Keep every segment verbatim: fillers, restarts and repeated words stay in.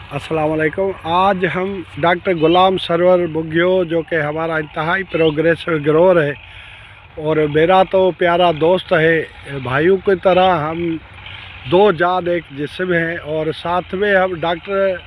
अस्सलाम वालेकुम। आज हम डॉक्टर गुलाम सरवर बुग्यो जो कि हमारा इंतहाई प्रोग्रेसिव ग्रोवर है और मेरा तो प्यारा दोस्त है, भाइयों की तरह हम दो जान एक जिस्म हैं। और साथ में हम डॉक्टर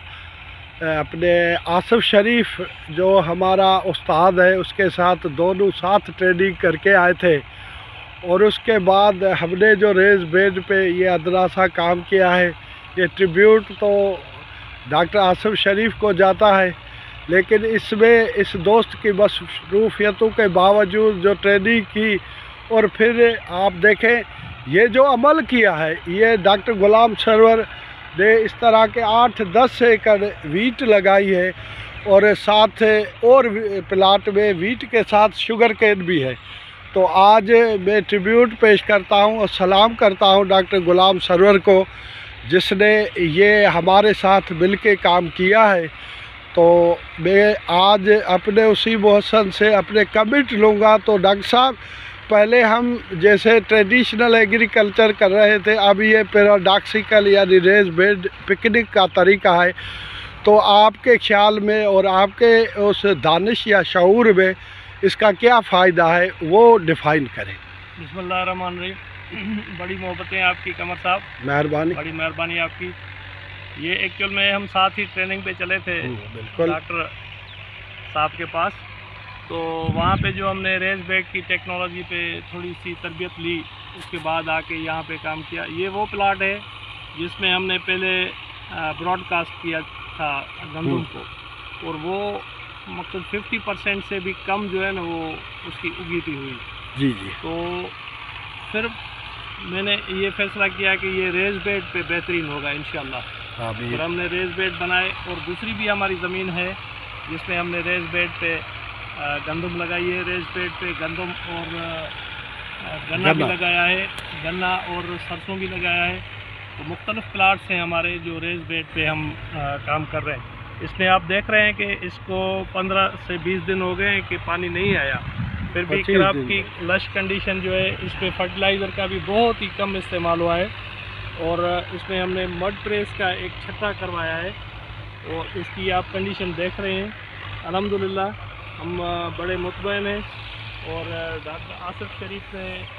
अपने आसिफ शरीफ जो हमारा उस्ताद है उसके साथ दोनों साथ ट्रेनिंग करके आए थे। और उसके बाद हमने जो रेस बेड पे ये अदना सा काम किया है, ये ट्रिब्यूट तो डॉक्टर आसिफ शरीफ को जाता है, लेकिन इसमें इस दोस्त की मसरूफियतों के बावजूद जो ट्रेनिंग की और फिर आप देखें ये जो अमल किया है, ये डॉक्टर गुलाम सरवर ने इस तरह के आठ दस एकड़ वीट लगाई है और साथ और प्लाट में वीट के साथ शुगर केन भी है। तो आज मैं ट्रिब्यूट पेश करता हूँ और सलाम करता हूँ डॉक्टर गुलाम सरवर को, जिसने ये हमारे साथ मिल के काम किया है। तो मैं आज अपने उसी मोहसन से अपने कमिट लूँगा। तो डॉक्टर साहब, पहले हम जैसे ट्रेडिशनल एग्रीकल्चर कर रहे थे, अब ये पैराडॉक्सिकल यानी रेस बेड पिकनिक का तरीका है। तो आपके ख्याल में और आपके उस दानिश या शऊर में इसका क्या फ़ायदा है, वो डिफ़ाइन करें। बिस्मिल्लाहिर्रहमानिर्रहीम। बड़ी मोहब्बतें आपकी कमर साहब, मेहरबानी, बड़ी मेहरबानी आपकी। ये एक्चुअल में हम साथ ही ट्रेनिंग पे चले थे बिल्कुल डॉक्टर साहब के पास। तो वहाँ पे जो हमने रेस बेड की टेक्नोलॉजी पे थोड़ी सी तरबियत ली, उसके बाद आके यहाँ पे काम किया। ये वो प्लाट है जिसमें हमने पहले ब्रॉडकास्ट किया था गंदम को, और वो मतलब फिफ्टी परसेंट से भी कम जो है ना वो उसकी उगीती हुई। जी जी। तो फिर मैंने ये फैसला किया कि ये रेस बेड पे बेहतरीन होगा इंशाल्लाह। हाँ, फिर हमने रेस बेड बनाए और दूसरी भी हमारी ज़मीन है जिसमें हमने रेस बेड पे गंदम लगाई है, रेस बेड पे गंदम और गन्ना भी लगाया है, गन्ना और सरसों भी लगाया है। तो मुख्तलिफ प्लाट्स हैं हमारे जो रेस बेड पे हम आ, काम कर रहे हैं। इसमें आप देख रहे हैं कि इसको पंद्रह से बीस दिन हो गए हैं कि पानी नहीं आया, फिर भी क्रॉप की लश कंडीशन जो है, इस पर फर्टिलाइज़र का भी बहुत ही कम इस्तेमाल हुआ है। और इसमें हमने मड प्रेस का एक छत्ता करवाया है और इसकी आप कंडीशन देख रहे हैं। अल्हम्दुलिल्लाह हम बड़े मुतमईन हैं। और डॉक्टर आसिफ शरीफ ने